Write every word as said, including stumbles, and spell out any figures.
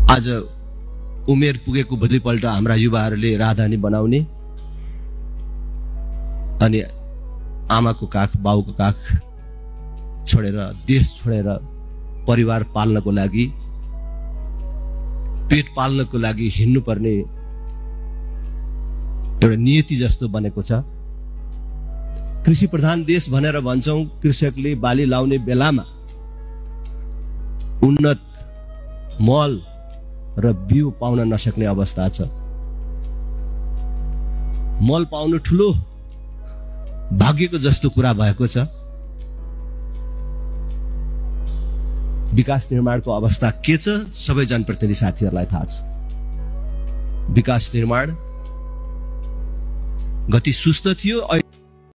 आज उमेर पुगेको भोलिपल्ट हाम्रा युवाहरूले राजधानी बनाउने अनि आमाको काख बाउको काख छोडेर देश छोडेर परिवार पाल्नको लागि पेट पाल्नको लागि हिँड्नु पर्ने एउटा नियति जस्तो बनेको छ। कृषि प्रधान देश भनेर भन्छौं, कृषकले बाली लाउने बेलामा उन्नत मल र बिउ पाउन नसक्ने अवस्था छ। मल पाउनु ठूलो भाग्यको जस्तो कुरा भएको छ। विकास निर्माणको अवस्था के छ सबै जनप्रतिनिधि साथीहरूलाई थाहा छ। विकास निर्माण गति सुस्त थियो।